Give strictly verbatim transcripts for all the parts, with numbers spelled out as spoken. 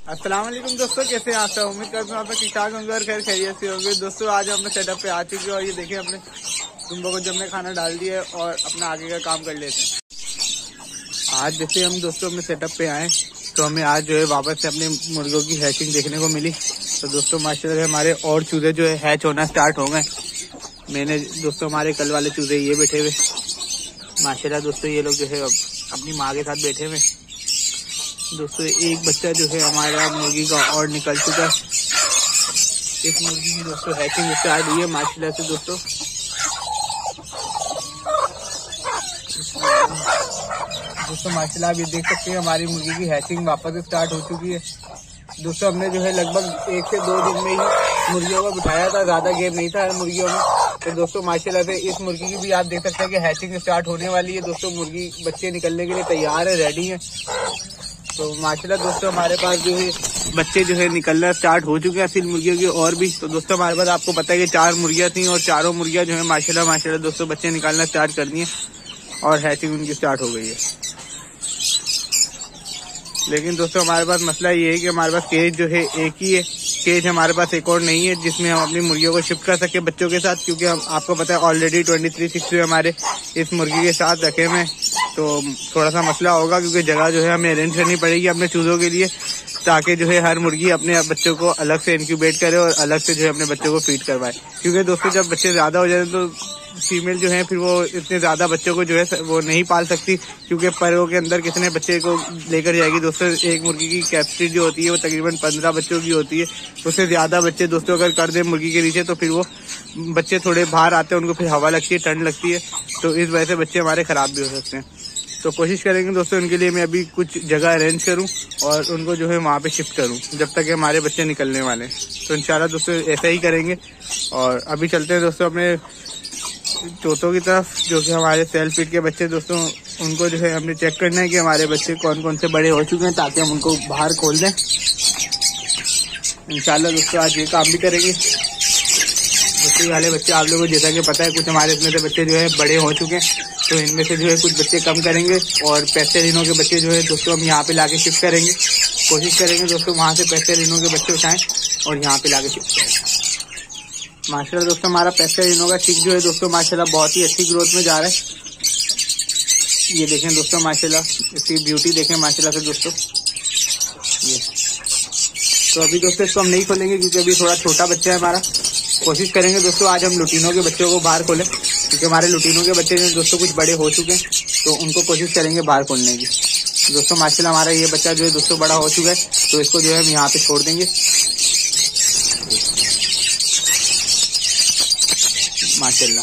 अस्सलाम वालेकुम दोस्तों, कैसे हैं आप सब। उम्मीद करता हूँ आप ठीक ठाक होंगे और खैर खैरियत से होंगे। दोस्तों आज हम अपने सेटअप पे आ चुके हैं और ये देखें अपने तुम्बों को जब हमने खाना डाल दिया है और अपना आगे का काम कर लेते हैं। आज जैसे हम दोस्तों अपने सेटअप पे आए तो हमें आज जो है वापस से अपने मुर्गों की हैचिंग देखने को मिली। तो दोस्तों माशाल्लाह हमारे और चूजे जो है हैच होना स्टार्ट हो गए। मैंने दोस्तों हमारे कल वाले चूजे ये बैठे हुए माशाल्लाह। दोस्तों ये लोग जो है अपनी माँ के साथ बैठे हुए। दोस्तों एक बच्चा जो है हमारा मुर्गी का और निकल चुका है। इस मुर्गी की दोस्तों हैचिंग स्टार्ट हुई है माशाल्लाह से। दोस्तों दोस्तों माशाल्लाह आप ये देख सकते हैं हमारी मुर्गी की हैचिंग वापस स्टार्ट हो चुकी है। दोस्तों हमने जो है लगभग एक से दो दिन में ही मुर्गियों को बिठाया था, ज्यादा गेप नहीं था मुर्गियों में। तो दोस्तों माशाल्लाह से इस मुर्गी की भी आप देख सकते हैं कि हैचिंग स्टार्ट होने वाली है। दोस्तों मुर्गी बच्चे निकलने के लिए तैयार है, रेडी है। तो माशाल्लाह दोस्तों हमारे पास जो है बच्चे जो है निकलना स्टार्ट हो चुके हैं फिर मुर्गियों की और भी। तो दोस्तों हमारे पास आपको पता है कि चार मुर्गियां थी और चारों मुर्गियां जो है माशाल्लाह माशाल्लाह दोस्तों बच्चे निकालना स्टार्ट कर दिए और हैचिंग उनकी स्टार्ट हो गई है। लेकिन दोस्तों हमारे पास मसला ये है कि हमारे पास केज जो है एक ही है, केज हमारे पास एक और नहीं है जिसमें हम अपनी मुर्गियों को शिफ्ट कर सके बच्चों के साथ। क्योंकि हम आपको पता है ऑलरेडी ट्वेंटी थ्री सिक्स जो हमारे इस मुर्गी के साथ रखे हुए, तो थोड़ा सा मसला होगा क्योंकि जगह जो है हमें अरेंज करनी पड़ेगी अपने चूजों के लिए, ताकि जो है हर मुर्गी अपने बच्चों को अलग से इंक्यूबेट करे और अलग से जो है अपने बच्चों को फीड करवाए। क्योंकि दोस्तों जब बच्चे ज्यादा हो जाते हैं तो फीमेल जो है फिर वो इतने ज्यादा बच्चों को जो है वो नहीं पाल सकती, क्योंकि परियों के अंदर कितने बच्चे को लेकर जाएगी। दोस्तों एक मुर्गी की कैपेसिटी जो होती है वो तकरीबन पंद्रह बच्चों की होती है। उससे ज्यादा बच्चे दोस्तों अगर कर दे मुर्गी के नीचे तो फिर वो बच्चे थोड़े बाहर आते हैं, उनको फिर हवा लगती है, ठंड लगती है, तो इस वजह से बच्चे हमारे खराब भी हो सकते हैं। तो कोशिश करेंगे दोस्तों उनके लिए मैं अभी कुछ जगह अरेंज करूं और उनको जो है वहाँ पे शिफ्ट करूं जब तक हमारे बच्चे निकलने वाले हैं। तो इंशाल्लाह दोस्तों ऐसा ही करेंगे। और अभी चलते हैं दोस्तों अपने तोतों की तरफ, जो कि हमारे सेल्फ फीड के बच्चे। दोस्तों उनको जो है हमने चेक करना है कि हमारे बच्चे कौन कौन से बड़े हो चुके हैं ताकि हम उनको बाहर खोल दें। इंशाल्लाह दोस्तों आज ये काम भी करेंगे। दूसरे वाले बच्चे आप लोगों को जैसा कि पता है कुछ हमारे इसमें से बच्चे जो है बड़े हो चुके हैं, तो इनमें से जो है कुछ बच्चे कम करेंगे और पेस्टेलिनो के बच्चे जो है दोस्तों हम यहाँ पे लाके शिफ्ट करेंगे। कोशिश करेंगे दोस्तों वहाँ से पेस्टेलिनो के बच्चे उठाएं और यहाँ पे लाके शिफ्ट करें। माशाल्लाह दोस्तों हमारा पेस्टेलिनो का चिक जो है दोस्तों माशाल्लाह बहुत ही अच्छी ग्रोथ में जा रहा है। ये देखें दोस्तों माशाल्लाह इसकी ब्यूटी देखें माशाल्लाह से दोस्तों। ये तो अभी दोस्तों इसको हम नहीं खोलेंगे क्योंकि अभी थोड़ा छोटा बच्चा है हमारा। कोशिश करेंगे दोस्तों आज हम लुटीनों के बच्चों को बाहर खोलें, क्योंकि हमारे लुटीनों के बच्चे जो दोस्तों कुछ बड़े हो चुके हैं, तो उनको कोशिश करेंगे बाहर खोलने की। दोस्तों माशाल्लाह हमारा ये बच्चा जो है दोस्तों बड़ा हो चुका है, तो इसको जो है हम यहाँ पे छोड़ देंगे माशाल्लाह।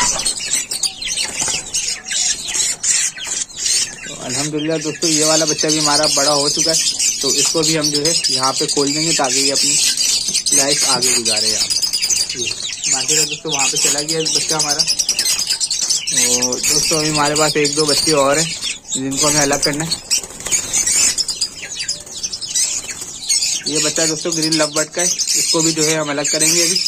तो अल्हम्दुलिल्लाह दोस्तों ये वाला बच्चा भी हमारा बड़ा हो चुका है, तो इसको भी हम जो है यहाँ पे खोल देंगे ताकि ये अपनी लाइफ आगे गुजारे यहाँ पे। माशाल्लाह दोस्तों वहाँ पे चला गया बच्चा हमारा। और दोस्तों अभी हमारे पास एक दो बच्चे और हैं जिनको हमें अलग करना है। ये बच्चा दोस्तों ग्रीन लव बर्ड का है, इसको भी जो है हम अलग करेंगे अभी।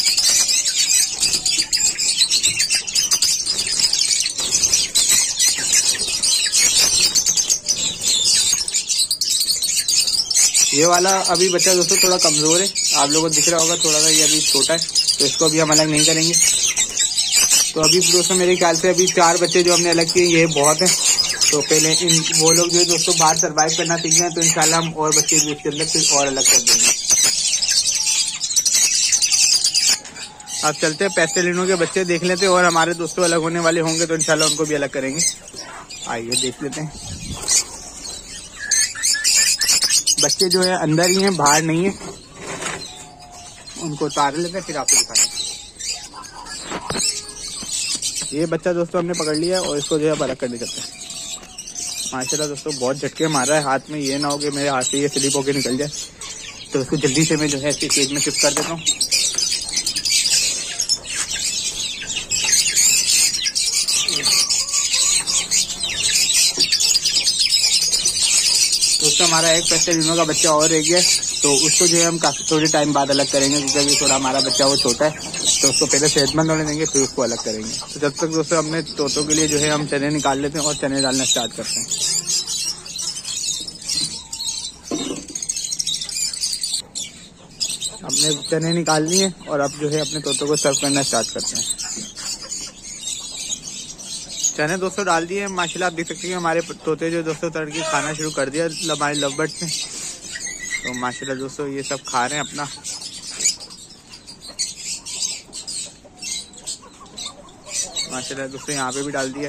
ये वाला अभी बच्चा दोस्तों थोड़ा कमजोर है, आप लोगों को दिख रहा होगा थोड़ा सा, ये अभी छोटा है, तो इसको अभी हम अलग नहीं करेंगे। तो अभी दोस्तों मेरे ख्याल से अभी चार बच्चे जो हमने अलग किए ये बहुत हैं। तो पहले इन वो लोग जो है दोस्तों बाहर सर्वाइव करना सीख जाए, तो इंशाल्लाह हम और बच्चे भी इसके अंदर फिर और अलग कर देंगे। अब चलते हैं पेस्टेलिनो के बच्चे देख लेते हैं और हमारे दोस्तों अलग होने वाले होंगे तो इंशाल्लाह उनको भी अलग करेंगे। आइए देख लेते हैं। बच्चे जो है अंदर ही हैं, बाहर नहीं है, उनको उतार लेते हैं फिर आपको दिखाते हैं। ये बच्चा दोस्तों हमने पकड़ लिया और इसको जो है अलग करने चलते हैं। माशाल्लाह दोस्तों बहुत झटके मार रहा है हाथ में, ये ना हो कि मेरे हाथ से ये स्लिप होके निकल जाए, तो इसको जल्दी से मैं जो है इसके केज में शिफ्ट कर देता हूँ। दोस्तों हमारा एक पेस्टेलिनो का बच्चा और रह गया, तो उसको जो है हम काफी थोड़ी टाइम बाद अलग करेंगे, क्योंकि अभी थोड़ा हमारा बच्चा वो छोटा है, तो उसको पहले सेहतमंद होने देंगे फिर उसको अलग करेंगे। तो जब तक दोस्तों अपने तोतों के लिए जो है हम चने निकाल लेते हैं और चने डालना स्टार्ट करते हैं। हमने चने निकाल लिए और अब जो है अपने तोतों को सर्व करना स्टार्ट करते हैं। चने दोस्तों डाल दिए माशाल्लाह। आप देख सकते हैं हमारे तोते जो दोस्तों तड़के खाना शुरू कर दिया हमारे लवबर्ड्स ने। तो माशाल्लाह दोस्तों ये सब खा रहे हैं अपना। माशाल्लाह दोस्तों यहाँ पे भी डाल दिया।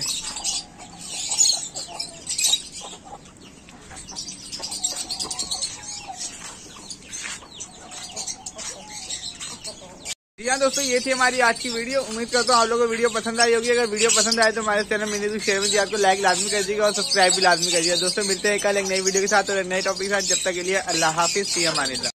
जी हाँ दोस्तों, ये थी हमारी आज की वीडियो। उम्मीद करता हूँ आप लोगों को वीडियो पसंद आई होगी। अगर वीडियो पसंद आए तो हमारे चैनल में भी शेयर में जी आपको लाइक लाजमी कर दीजिएगा और सब्सक्राइब भी लाजमी करिएगा। दोस्तों मिलते हैं कल एक नई वीडियो के साथ और एक नए टॉपिक के साथ। जब तक के लिए अल्लाह हाफिज, फी अमानिल्लाह।